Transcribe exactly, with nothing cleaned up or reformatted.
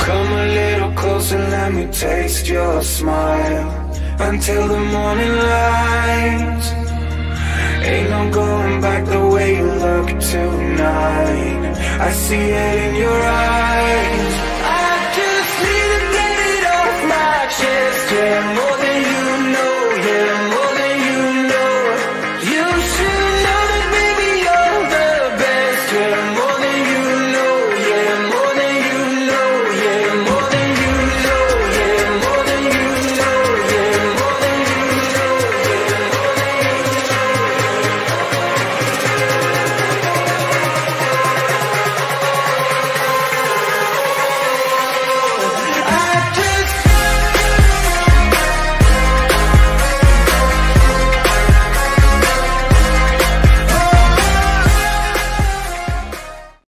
Come a little closer, let me taste your smile until the morning light. Ain't no going back the way you look tonight. I see it in your eyes.